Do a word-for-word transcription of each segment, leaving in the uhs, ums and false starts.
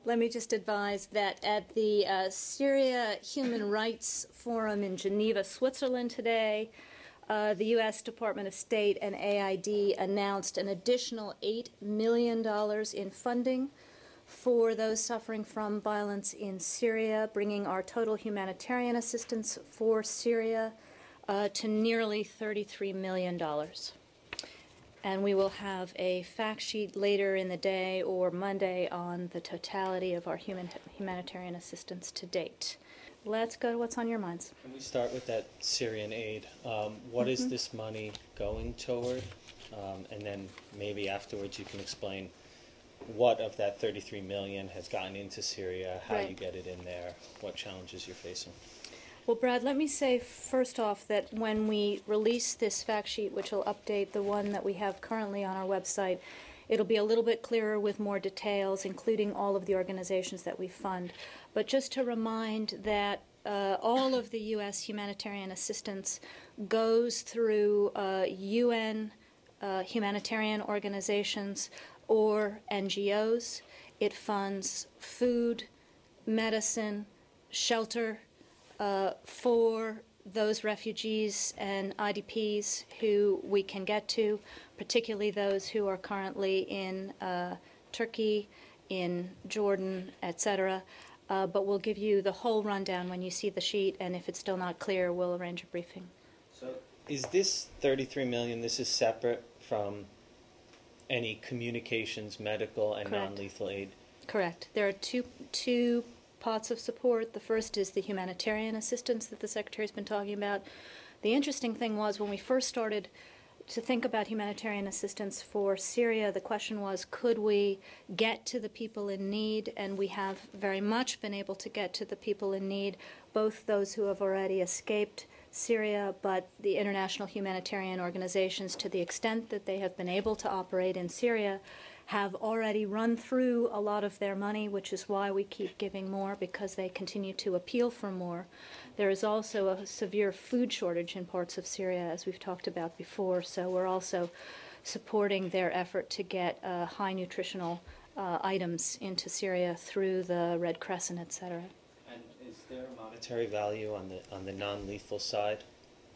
let me just advise that at the uh, Syria Human Rights Forum in Geneva, Switzerland today, uh, the U S Department of State and A I D announced an additional eight million dollars in funding for those suffering from violence in Syria, bringing our total humanitarian assistance for Syria uh, to nearly thirty-three million dollars. And we will have a fact sheet later in the day or Monday on the totality of our human, humanitarian assistance to date. Let's go to what's on your minds. Can we start with that Syrian aid? Um, what mm-hmm. is this money going toward? Um, and then maybe afterwards you can explain what of that thirty-three million dollars has gotten into Syria, how right. you get it in there, what challenges you're facing. Well, Brad, let me say first off that when we release this fact sheet, which will update the one that we have currently on our website, it'll be a little bit clearer with more details, including all of the organizations that we fund. But just to remind that uh, all of the U S humanitarian assistance goes through uh, U N uh, humanitarian organizations or N G Os. It funds food, medicine, shelter, Uh, for those refugees and I D Ps who we can get to, particularly those who are currently in uh, Turkey, in Jordan, et cetera. Uh, but we'll give you the whole rundown when you see the sheet, and if it's still not clear, we'll arrange a briefing. So is this thirty-three million dollars, this is separate from any communications, medical, and Correct. non-lethal aid? Correct. There are two two pots of support. The first is the humanitarian assistance that the Secretary's been talking about. The interesting thing was when we first started to think about humanitarian assistance for Syria, the question was, could we get to the people in need? And we have very much been able to get to the people in need, both those who have already escaped Syria, but the international humanitarian organizations, to the extent that they have been able to operate in Syria, have already run through a lot of their money, which is why we keep giving more, because they continue to appeal for more. There is also a severe food shortage in parts of Syria, as we've talked about before, so we're also supporting their effort to get uh, high nutritional uh, items into Syria through the Red Crescent, et cetera. And is there a monetary value on the on the non-lethal side?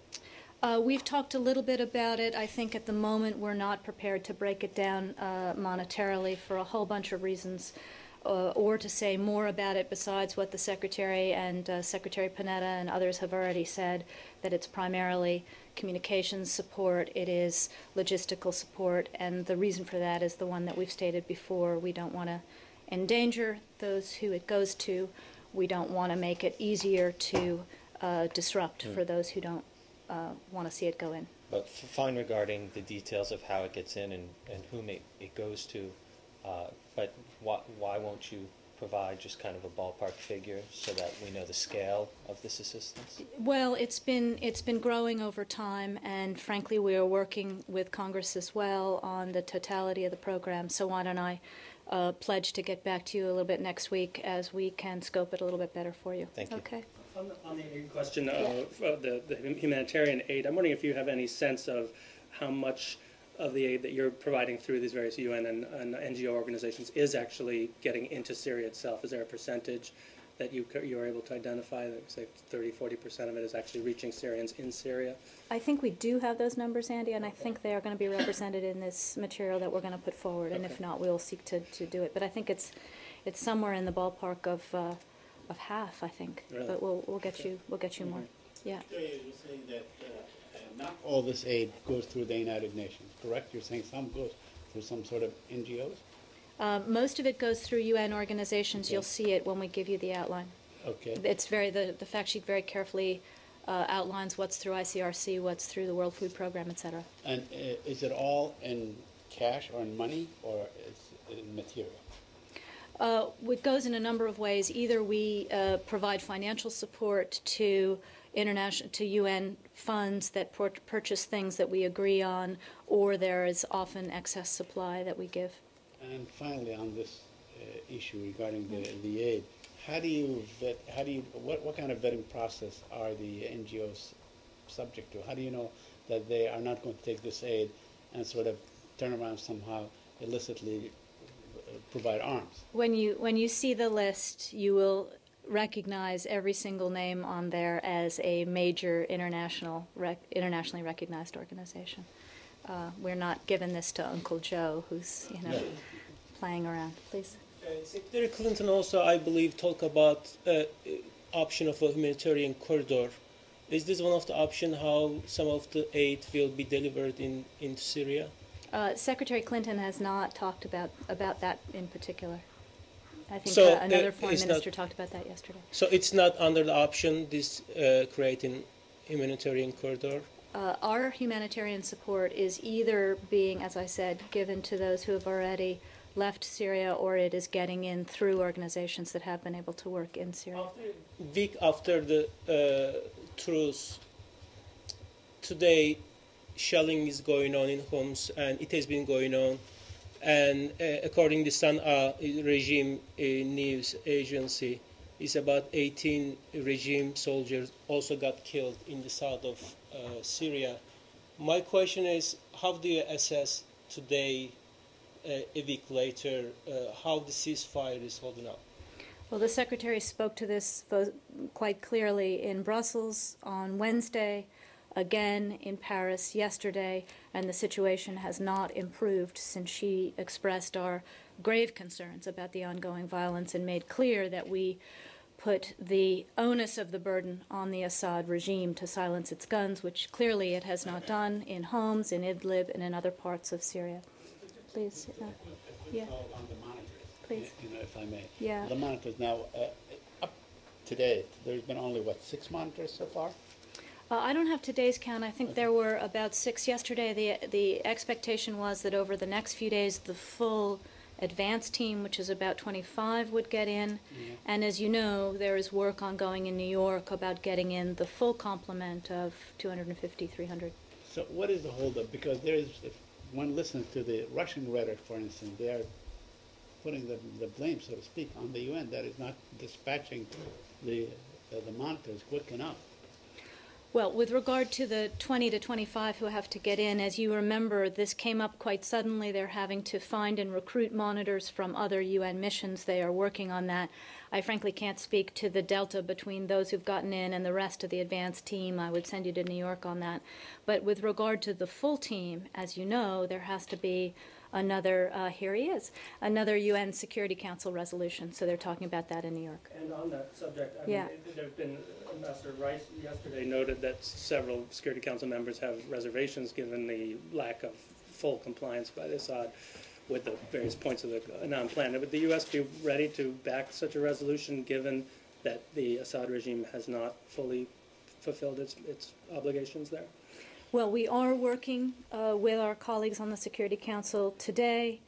Uh, we've talked a little bit about it. I think at the moment we're not prepared to break it down uh, monetarily for a whole bunch of reasons, uh, or to say more about it besides what the Secretary and uh, Secretary Panetta and others have already said, that it's primarily communications support, it is logistical support, and the reason for that is the one that we've stated before. We don't want to endanger those who it goes to. We don't want to make it easier to uh, disrupt mm. for those who don't Uh, want to see it go in. But fine regarding the details of how it gets in and, and whom it, it goes to, uh, but why, why won't you provide just kind of a ballpark figure so that we know the scale of this assistance? Well, it's been it's been growing over time, and frankly we are working with Congress as well on the totality of the program, so why don't I uh, pledge to get back to you a little bit next week as we can scope it a little bit better for you. Thank you. Okay. On the, on the aid question of uh, the, the humanitarian aid, I'm wondering if you have any sense of how much of the aid that you're providing through these various U N and, and N G O organizations is actually getting into Syria itself. Is there a percentage that you you're able to identify that, say, thirty, forty percent of it is actually reaching Syrians in Syria? I think we do have those numbers, Andy, and I think they are going to be represented in this material that we're going to put forward, and okay. if not, we'll seek to, to do it. But I think it's it's somewhere in the ballpark of uh, of half, I think. Really? But we'll we'll get you we'll get you more. Yeah. So you're saying that uh, not all this aid goes through the United Nations, correct? You're saying some goes through some sort of N G Os? Uh, most of it goes through U N organizations. Okay. You'll see it when we give you the outline. Okay. It's very the the fact sheet very carefully uh, outlines what's through I C R C, what's through the World Food Program, et cetera. And uh, is it all in cash or in money, or is it in material? Uh, it goes in a number of ways. Either we uh, provide financial support to international, to U N funds that purchase things that we agree on, or there is often excess supply that we give. And finally, on this uh, issue regarding the the aid, how do you vet? How do you what what kind of vetting process are the N G Os subject to? How do you know that they are not going to take this aid and sort of turn around somehow illicitly provide arms. When you when you see the list, you will recognize every single name on there as a major international rec internationally recognized organization. Uh, we're not giving this to Uncle Joe, who's you know Yeah. playing around. Please. Uh, Secretary Clinton also, I believe, talked about uh, uh, option of a humanitarian corridor. Is this one of the options how some of the aid will be delivered in into Syria? Uh, Secretary Clinton has not talked about about that in particular. I think So, uh, another uh, foreign it's not- minister talked about that yesterday. So it's not under the option this uh, creating humanitarian corridor. Uh, our humanitarian support is either being, as I said, given to those who have already left Syria, or it is getting in through organizations that have been able to work in Syria. Week after the uh, truce, today shelling is going on in Homs, and it has been going on. And uh, according to Sana'a regime uh, news agency, is about eighteen regime soldiers also got killed in the south of uh, Syria. My question is, how do you assess today, uh, a week later, uh, how the ceasefire is holding up? Well, the Secretary spoke to this vo- quite clearly in Brussels on Wednesday, again in Paris yesterday, and the situation has not improved since she expressed our grave concerns about the ongoing violence and made clear that we put the onus of the burden on the Assad regime to silence its guns, which clearly it has not done in Homs, in Idlib, and in other parts of Syria. Please. Uh, yeah. On the monitors, Please. you know, if I may. Yeah. The monitors now, uh, up to date, there's been only, what, six monitors so far? Uh, I don't have today's count. I think there were about six yesterday. The the expectation was that over the next few days, the full advance team, which is about twenty-five, would get in. Yeah. And as you know, there is work ongoing in New York about getting in the full complement of two hundred fifty, three hundred. So what is the holdup? Because there is, if one listens to the Russian rhetoric, for instance, they are putting the, the blame, so to speak, on the U N that is not dispatching the, uh, the monitors quick enough. Well, with regard to the twenty to twenty-five who have to get in, as you remember, this came up quite suddenly. They're having to find and recruit monitors from other U N missions. They are working on that. I frankly can't speak to the delta between those who've gotten in and the rest of the advanced team. I would send you to New York on that. But with regard to the full team, as you know, there has to be another, uh, here he is, another U N Security Council resolution. So they're talking about that in New York. And on that subject, I Yeah. mean, there have been, Ambassador Rice yesterday noted that several Security Council members have reservations given the lack of full compliance by the Assad with the various points of the Annan plan. Would the U S be ready to back such a resolution given that the Assad regime has not fully fulfilled its, its obligations there? Well, we are working uh, with our colleagues on the Security Council today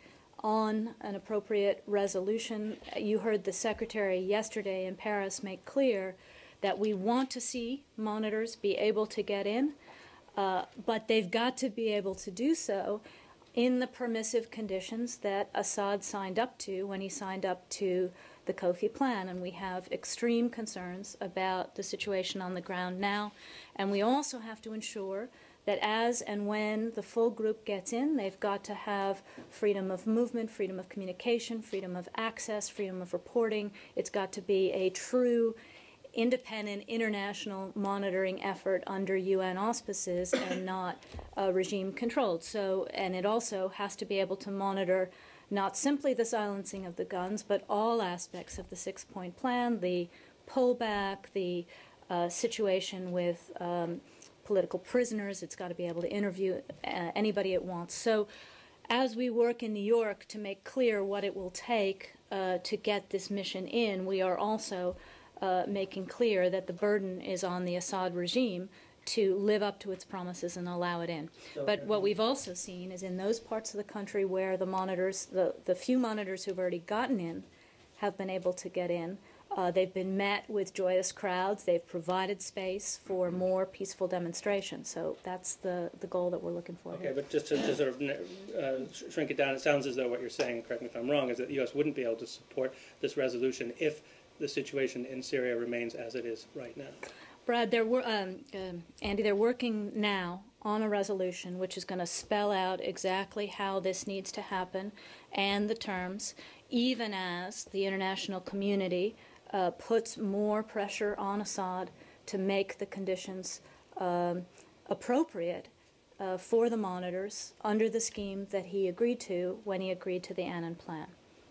on an appropriate resolution. You heard the Secretary yesterday in Paris make clear that we want to see monitors be able to get in, uh, but they've got to be able to do so in the permissive conditions that Assad signed up to when he signed up to the Kofi plan. And we have extreme concerns about the situation on the ground now. And we also have to ensure that as and when the full group gets in, they've got to have freedom of movement, freedom of communication, freedom of access, freedom of reporting. It's got to be a true independent international monitoring effort under U N auspices and not uh, regime controlled. So, and it also has to be able to monitor not simply the silencing of the guns, but all aspects of the six-point plan, the pullback, the uh, situation with um, political prisoners. It's got to be able to interview uh, anybody it wants. So as we work in New York to make clear what it will take uh, to get this mission in, we are also uh, making clear that the burden is on the Assad regime to live up to its promises and allow it in. But what we've also seen is in those parts of the country where the monitors, the, the few monitors who've already gotten in, have been able to get in, Uh, they've been met with joyous crowds. They've provided space for more peaceful demonstrations. So that's the, the goal that we're looking for. Okay, here. but just to, to sort of uh, sh- shrink it down, it sounds as though what you're saying, correct me if I'm wrong, is that the U S wouldn't be able to support this resolution if the situation in Syria remains as it is right now. Brad, they're, wor- um, um, Andy, they're working now on a resolution which is going to spell out exactly how this needs to happen and the terms, even as the international community uh, puts more pressure on Assad to make the conditions um, appropriate uh, for the monitors under the scheme that he agreed to when he agreed to the Annan Plan.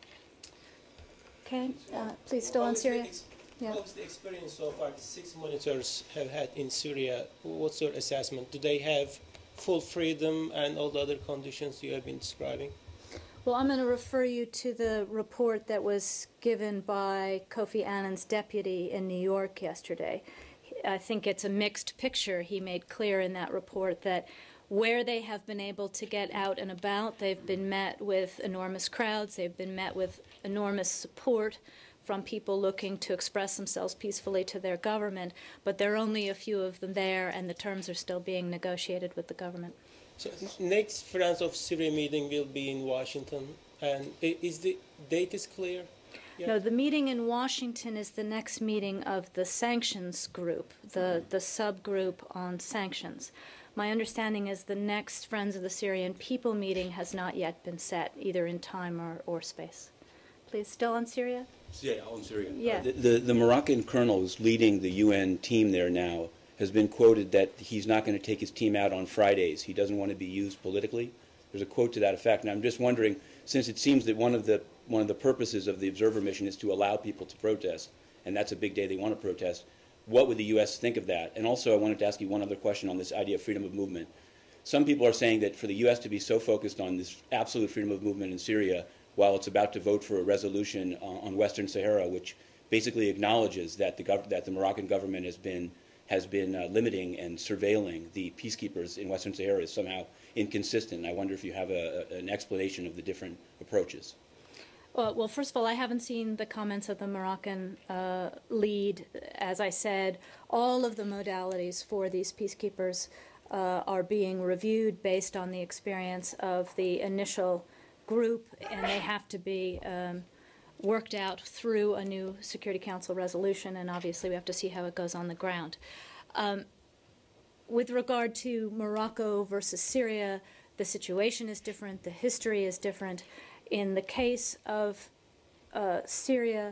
Okay, uh, please, still on Syria? Yeah. What was the experience so far the six monitors have had in Syria? What's your assessment? Do they have full freedom and all the other conditions you have been describing? Well, I'm going to refer you to the report that was given by Kofi Annan's deputy in New York yesterday. I think it's a mixed picture. He made clear in that report that where they have been able to get out and about, they've been met with enormous crowds, they've been met with enormous support from people looking to express themselves peacefully to their government, but there are only a few of them there, and the terms are still being negotiated with the government. So next Friends of Syria meeting will be in Washington, and is the date is clear? Yeah. No, the meeting in Washington is the next meeting of the sanctions group, the, the subgroup on sanctions. My understanding is the next Friends of the Syrian People meeting has not yet been set, either in time or, or space. Please, still on Syria? Yeah, on Syria. Yeah. Uh, the, the, the Moroccan colonel who's leading the U N team there now has been quoted that he's not going to take his team out on Fridays. He doesn't want to be used politically. There's a quote to that effect. And I'm just wondering, since it seems that one of the one of the purposes of the observer mission is to allow people to protest, and that's a big day they want to protest, what would the U S think of that? And also I wanted to ask you one other question on this idea of freedom of movement. Some people are saying that for the U S to be so focused on this absolute freedom of movement in Syria while it's about to vote for a resolution on, on Western Sahara, which basically acknowledges that the, gov- that the Moroccan government has been, has been uh, limiting and surveilling the peacekeepers in Western Sahara, is somehow inconsistent. I wonder if you have a, a, an explanation of the different approaches. Well, well, first of all, I haven't seen the comments of the Moroccan uh, lead. As I said, all of the modalities for these peacekeepers uh, are being reviewed based on the experience of the initial group, and they have to be um, worked out through a new Security Council resolution, and obviously we have to see how it goes on the ground. Um, with regard to Morocco versus Syria, the situation is different, the history is different. In the case of uh, Syria,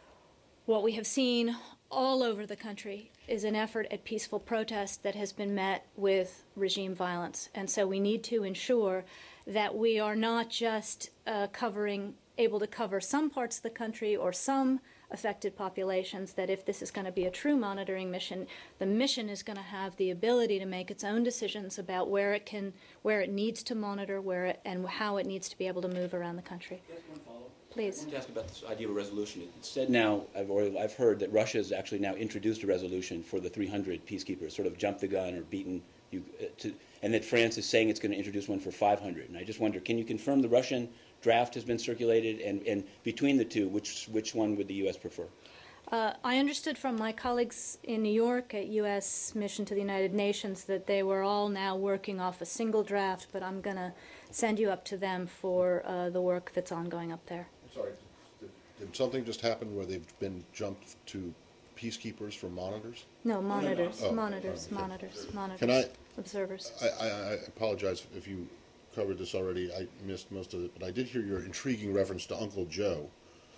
what we have seen all over the country is an effort at peaceful protest that has been met with regime violence. And so we need to ensure that we are not just uh, covering, able to cover some parts of the country or some affected populations, that if this is going to be a true monitoring mission, the mission is going to have the ability to make its own decisions about where it can, where it needs to monitor, where it, and how it needs to be able to move around the country. Please. I wanted to ask about this idea of a resolution. It's said now, I've, already, I've heard that Russia has actually now introduced a resolution for the three hundred peacekeepers, sort of jumped the gun or beaten you, uh, to, and that France is saying it's going to introduce one for five hundred. And I just wonder, can you confirm the Russian draft has been circulated, and, and between the two, which, which one would the U S prefer? Uh, I understood from my colleagues in New York at U S Mission to the United Nations that they were all now working off a single draft, but I'm going to send you up to them for uh, the work that's ongoing up there. Sorry, did, did something just happen where they've been jumped to peacekeepers for monitors? No, monitors, Oh, monitors, okay. monitors, monitors, Can I- observers. I, I, I apologize if you covered this already. I missed most of it, but I did hear your intriguing reference to Uncle Joe.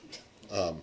Um,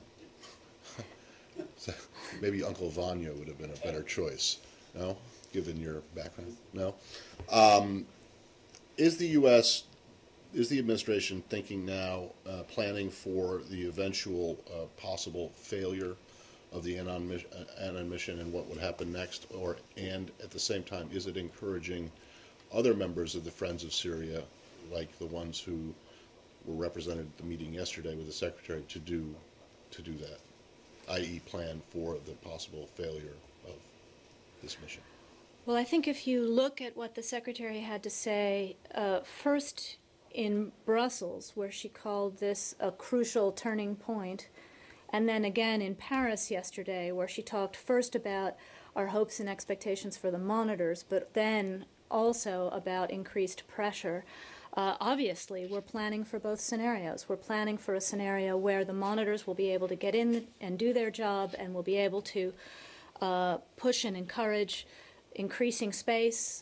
so maybe Uncle Vanya would have been a better choice, no? Given your background, no? Um, is the U S, is the administration thinking now, uh, planning for the eventual uh, possible failure of the Annan mission, Annan mission and what would happen next? Or, and at the same time, is it encouraging other members of the Friends of Syria, like the ones who were represented at the meeting yesterday with the Secretary, to do to do that, that is plan for the possible failure of this mission? Well, I think if you look at what the Secretary had to say, uh, first in Brussels, where she called this a crucial turning point, and then again in Paris yesterday, where she talked first about our hopes and expectations for the monitors, but then also about increased pressure. Uh, obviously, we're planning for both scenarios. We're planning for a scenario where the monitors will be able to get in and do their job and will be able to uh, push and encourage increasing space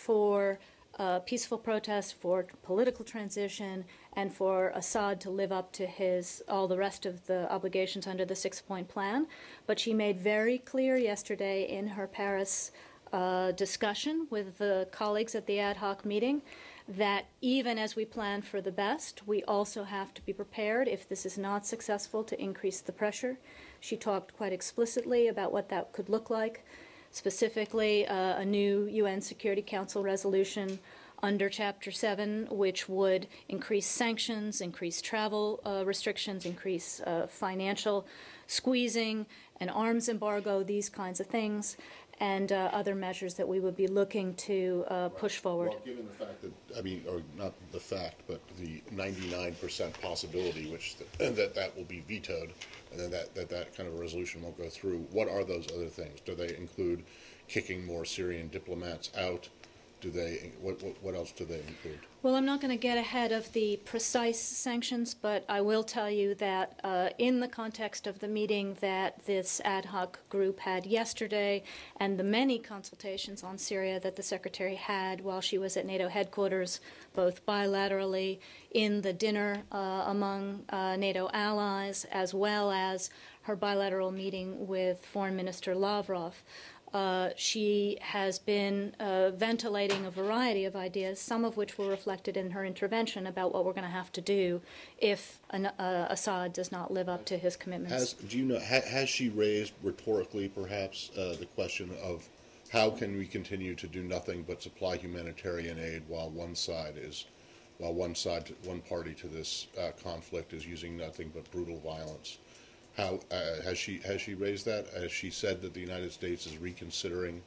for uh, peaceful protest, for political transition, and for Assad to live up to his all the rest of the obligations under the six-point plan. But she made very clear yesterday in her Paris uh, discussion with the colleagues at the ad hoc meeting that even as we plan for the best, we also have to be prepared, if this is not successful, to increase the pressure. She talked quite explicitly about what that could look like, specifically uh, a new U N Security Council resolution under Chapter seven, which would increase sanctions, increase travel uh, restrictions, increase uh, financial squeezing, an arms embargo, these kinds of things, and uh, other measures that we would be looking to uh, push forward. Well, given the fact that, I mean, or not the fact, but the ninety-nine percent possibility, which th- that that will be vetoed, and then that, that that kind of a resolution won't go through, what are those other things? Do they include kicking more Syrian diplomats out? Do they, what, what, what else do they include? Well, I'm not going to get ahead of the precise sanctions, but I will tell you that uh, in the context of the meeting that this ad hoc group had yesterday and the many consultations on Syria that the Secretary had while she was at NATO headquarters, both bilaterally in the dinner uh, among uh, NATO allies, as well as her bilateral meeting with Foreign Minister Lavrov, Uh, she has been uh, ventilating a variety of ideas, some of which were reflected in her intervention about what we're going to have to do if an, uh, Assad does not live up to his commitments. Has, do you know, ha, has she raised rhetorically perhaps uh, the question of how can we continue to do nothing but supply humanitarian aid while one side is, while one side, one party to this uh, conflict is using nothing but brutal violence? How uh, has she has she raised that? Has she said that the United States is reconsidering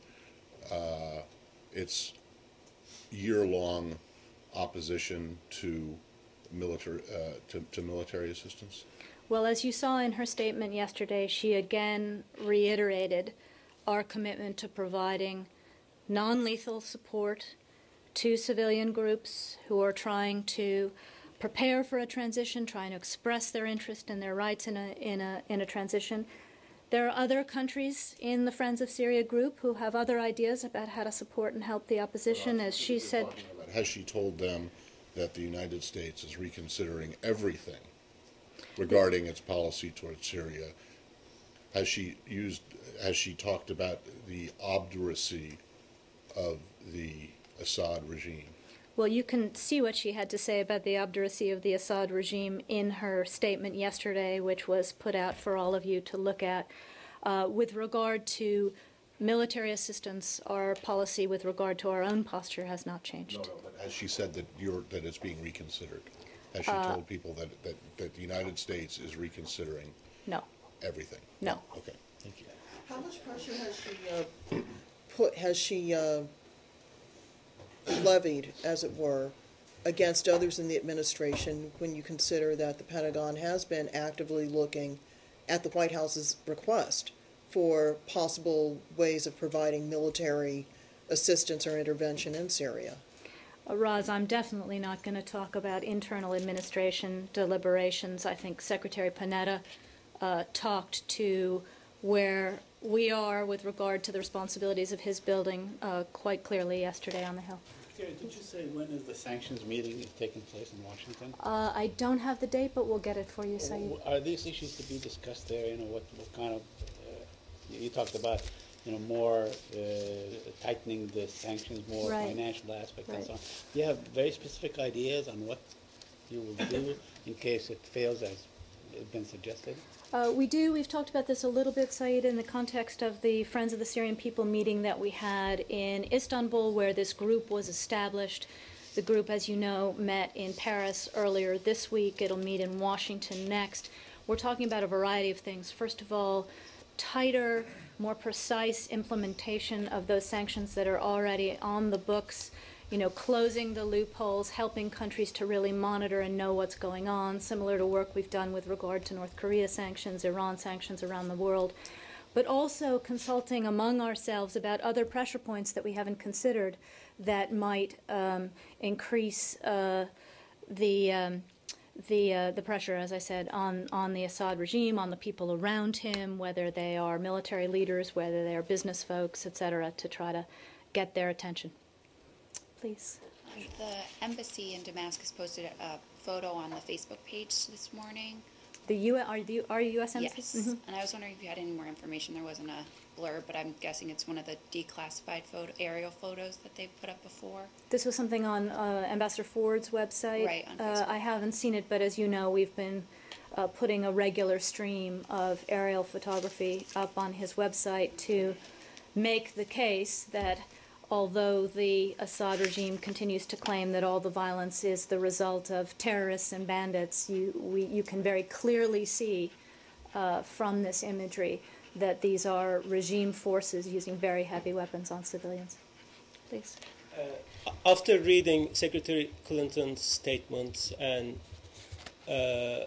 uh, its year-long opposition to military uh, to, to military assistance? Well, as you saw in her statement yesterday, she again reiterated our commitment to providing non-lethal support to civilian groups who are trying to prepare for a transition, trying to express their interest and their rights in a, in a, in a transition. There are other countries in the Friends of Syria group who have other ideas about how to support and help the opposition, as she said. Has she told them that the United States is reconsidering everything regarding its policy towards Syria? Has she used, has she talked about the obduracy of the Assad regime? Well, you can see what she had to say about the obduracy of the Assad regime in her statement yesterday, which was put out for all of you to look at. Uh, with regard to military assistance, our policy with regard to our own posture has not changed. No, no, but has she said that you're, that it's being reconsidered? Has she Uh, told people that, that, that the United States is reconsidering No. everything? No. Okay, thank you. How much pressure has she uh, put, has she uh, levied, as it were, against others in the administration when you consider that the Pentagon has been actively looking at the White House's request for possible ways of providing military assistance or intervention in Syria? Uh, Roz, I'm definitely not going to talk about internal administration deliberations. I think Secretary Panetta uh, talked to where we are with regard to the responsibilities of his building uh, quite clearly yesterday on the Hill. Gary, did you say when is the sanctions meeting taking place in Washington? Uh, I don't have the date, but we'll get it for you, Saeed. Are these issues to be discussed there? You know, what, what kind of, uh, you you talked about, you know, more uh, tightening the sanctions, more Right. financial aspect and Right. so on. Do you have very specific ideas on what you will do in case it fails as has been suggested? Uh, we do. We've talked about this a little bit, Saeed, in the context of the Friends of the Syrian People meeting that we had in Istanbul, where this group was established. The group, as you know, met in Paris earlier this week. It'll meet in Washington next. We're talking about a variety of things. First of all, tighter, more precise implementation of those sanctions that are already on the books, you know, closing the loopholes, helping countries to really monitor and know what's going on, similar to work we've done with regard to North Korea sanctions, Iran sanctions around the world, but also consulting among ourselves about other pressure points that we haven't considered that might um, increase uh, the um, the uh, the pressure, as I said, on, on the Assad regime, on the people around him, whether they are military leaders, whether they are business folks, et cetera, to try to get their attention. Please. Um, The embassy in Damascus posted a photo on the Facebook page this morning. The U are the are U S embassy? Yes, Mhm. and I was wondering if you had any more information. There wasn't a blurb, but I'm guessing it's one of the declassified photo aerial photos that they've put up before. This was something on uh, Ambassador Ford's website. Right, on Uh, Facebook. I haven't seen it, but as you know, we've been uh, putting a regular stream of aerial photography up on his website to make the case that although the Assad regime continues to claim that all the violence is the result of terrorists and bandits, you, we, you can very clearly see uh, from this imagery that these are regime forces using very heavy weapons on civilians. Please. Uh, after reading Secretary Clinton's statements and uh,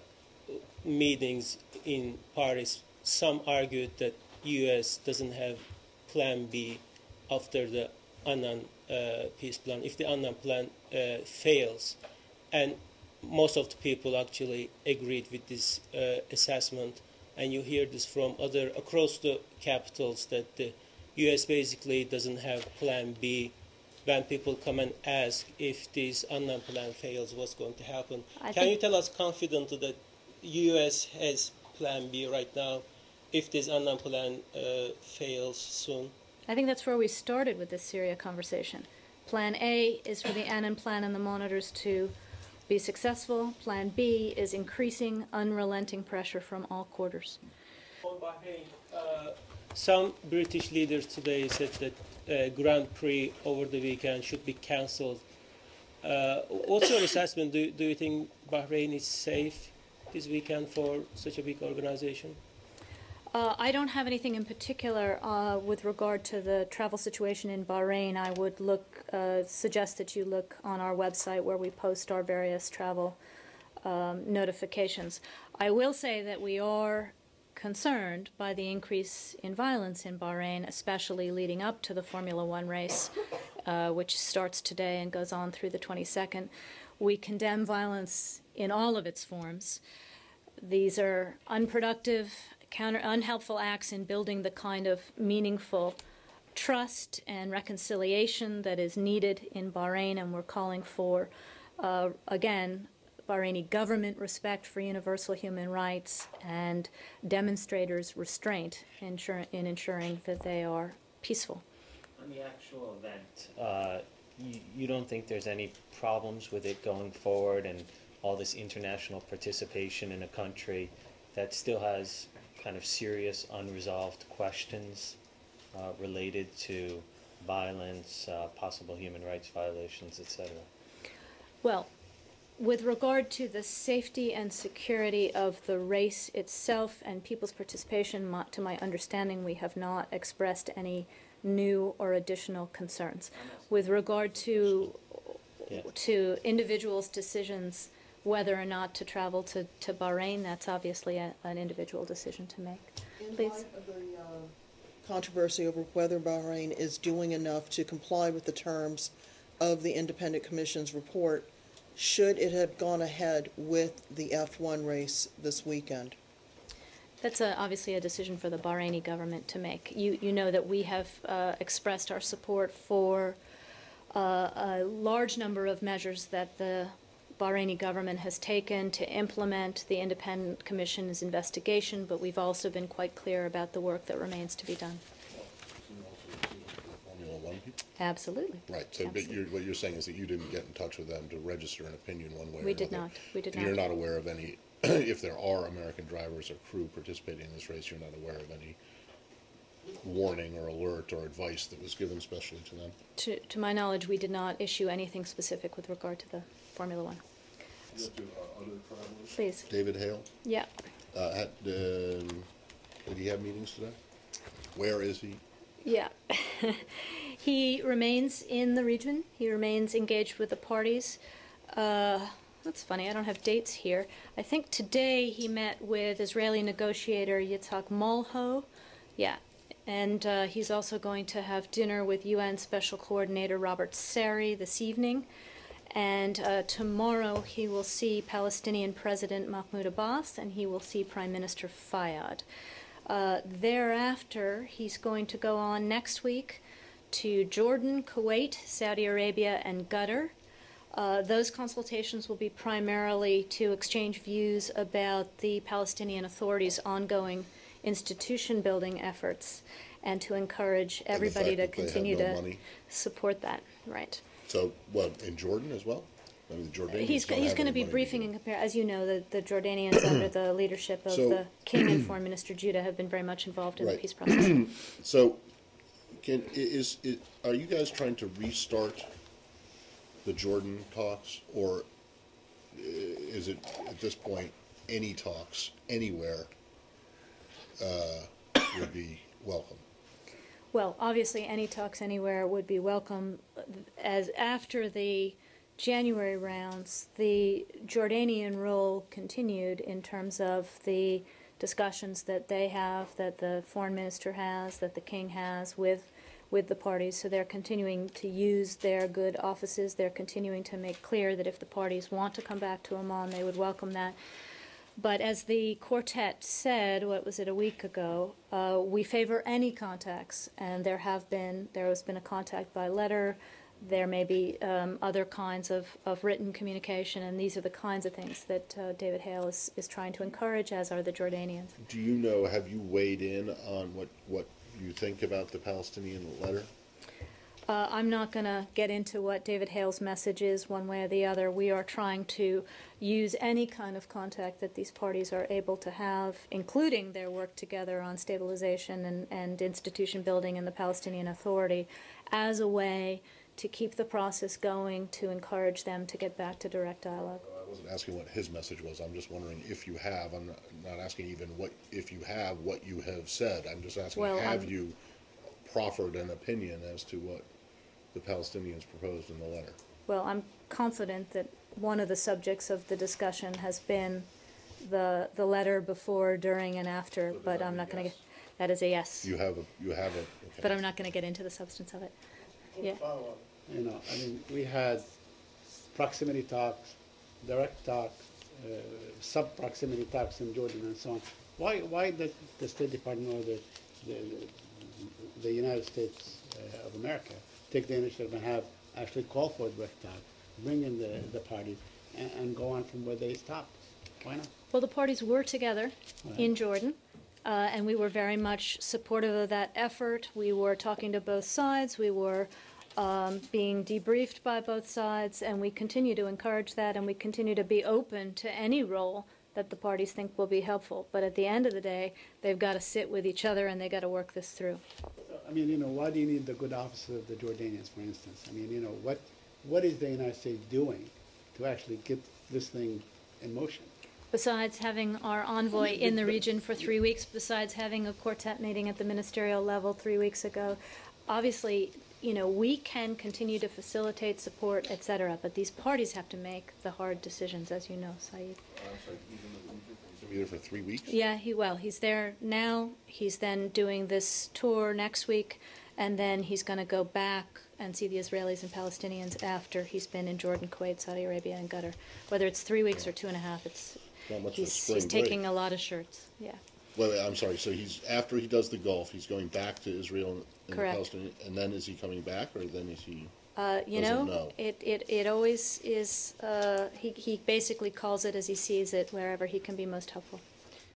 meetings in Paris, some argued that U S doesn't have Plan B after the Annan uh, peace plan, if the Annan plan uh, fails. And most of the people actually agreed with this uh, assessment. And you hear this from other, across the capitals, that the U S basically doesn't have Plan B. When people come and ask if this Annan plan fails, what's going to happen? I Can you think- tell us confidently that U S has Plan B right now if this Annan plan uh, fails soon? I think that's where we started with this Syria conversation. Plan A is for the Annan plan and the monitors to be successful. Plan B is increasing, unrelenting pressure from all quarters. On Bahrain, uh, some British leaders today said that uh, Grand Prix over the weekend should be cancelled. Uh, what's your assessment? Do, do you think Bahrain is safe this weekend for such a big organization? Uh, I don't have anything in particular uh, with regard to the travel situation in Bahrain. I would look, uh, suggest that you look on our website where we post our various travel um, notifications. I will say that we are concerned by the increase in violence in Bahrain, especially leading up to the Formula One race, uh, which starts today and goes on through the twenty-second. We condemn violence in all of its forms. These are unproductive, counter unhelpful acts in building the kind of meaningful trust and reconciliation that is needed in Bahrain, and we're calling for, uh, again, Bahraini government respect for universal human rights and demonstrators' restraint ensure, in ensuring that they are peaceful. On the actual event, uh, you, you don't think there's any problems with it going forward and all this international participation in a country that still has kind of serious unresolved questions uh, related to violence, uh, possible human rights violations, et cetera? Well, with regard to the safety and security of the race itself and people's participation, my, to my understanding, we have not expressed any new or additional concerns. With regard to Yeah. to individuals' decisions whether or not to travel to, to Bahrain, that's obviously a, an individual decision to make. In Please. light of the uh, controversy over whether Bahrain is doing enough to comply with the terms of the Independent Commission's report, should it have gone ahead with the F one race this weekend? That's a, obviously a decision for the Bahraini government to make. You, you know that we have uh, expressed our support for uh, a large number of measures that the Bahraini government has taken to implement the Independent Commission's investigation, but we've also been quite clear about the work that remains to be done. Formula One people? Absolutely. Right, so but Absolutely. you're, what you're saying is that you didn't get in touch with them to register an opinion one way or another? We did not. We did And not. you're not aware of any, if there are American drivers or crew participating in this race, you're not aware of any warning or alert or advice that was given specially to them? To, to my knowledge, we did not issue anything specific with regard to the Formula One. Please. David Hale, Yeah. uh, had, um, did he have meetings today? Where is he? Yeah. He remains in the region. He remains engaged with the parties. Uh, that's funny. I don't have dates here. I think today he met with Israeli negotiator Yitzhak Molho. Yeah. And uh, he's also going to have dinner with U N Special Coordinator Robert Sari this evening. And uh, tomorrow he will see Palestinian President Mahmoud Abbas, and he will see Prime Minister Fayyad. Uh, thereafter, he's going to go on next week to Jordan, Kuwait, Saudi Arabia, and Qatar. Uh, those consultations will be primarily to exchange views about the Palestinian Authority's ongoing institution building efforts and to encourage everybody fact to that they have continue no to money. support that. Right. So, what, in Jordan as well? I mean, the Jordanians He's, don't he's have going to any be money briefing do and compare. As you know, the, the Jordanians, under the leadership of So- the king and foreign minister Judah, have been very much involved in Right. the peace process. So, can, i- is, is, are you guys trying to restart the Jordan talks, or i- is it, at this point, any talks, anywhere, uh, would be welcome? Well, obviously, any talks anywhere would be welcome. As after the January rounds, the Jordanian role continued in terms of the discussions that they have, that the foreign minister has, that the king has with with the parties. So they're continuing to use their good offices. They're continuing to make clear that if the parties want to come back to Amman, they would welcome that. But as the quartet said, what was it, a week ago, uh, we favor any contacts, and there have been, there has been a contact by letter, there may be um, other kinds of, of written communication, and these are the kinds of things that uh, David Hale is, is trying to encourage, as are the Jordanians. Do you know, have you weighed in on what, what you think about the Palestinian letter? Uh, I'm not going to get into what David Hale's message is one way or the other. We are trying to use any kind of contact that these parties are able to have, including their work together on stabilization and, and institution building in the Palestinian Authority, as a way to keep the process going, to encourage them to get back to direct dialogue. I wasn't asking what his message was. I'm just wondering if you have. I'm not, not asking even what, if you have, what you have said. I'm just asking, Well, have I'm- you proffered an opinion as to what the Palestinians proposed in the letter? Well, I'm confident that one of the subjects of the discussion has been the the letter before, during, and after, but I'm not going to get, that is a yes. You have a, you have a, okay. But I'm not going to get into the substance of it. Yeah. You know, I mean, we had proximity talks, direct talks, uh, sub-proximity talks in Jordan and so on. Why, why did the State Department or the, the, the United States uh, of America take the initiative and have actually call for direct talk, bring in the, the parties, and, and go on from where they stopped? Why not? Well, the parties were together Right. in Jordan, uh, and we were very much supportive of that effort. We were talking to both sides. We were um, being debriefed by both sides, and we continue to encourage that, and we continue to be open to any role that the parties think will be helpful. But at the end of the day, they've got to sit with each other, and they've got to work this through. I mean, you know, why do you need the good offices of the Jordanians, for instance? I mean, you know, what what is the United States doing to actually get this thing in motion? Besides having our envoy in the region for three weeks, besides having a quartet meeting at the ministerial level three weeks ago, obviously, you know, we can continue to facilitate, support, et cetera, but these parties have to make the hard decisions, as you know, Saeed. I'm sorry, he's going to be there for three weeks? Yeah, he well, he's there now. He's then doing this tour next week, and then he's going to go back and see the Israelis and Palestinians after he's been in Jordan, Kuwait, Saudi Arabia, and Qatar. Whether it's three weeks or two and a half, it's Not much of a he's, spring he's break. taking a lot of shirts. Yeah. Well, I'm sorry, so he's, after he does the Gulf, he's going back to Israel and Correct. Palestine, and then is he coming back, or then is he? Uh, you Doesn't know, know. it, it, it always is, uh, he, he basically calls it as he sees it, wherever he can be most helpful.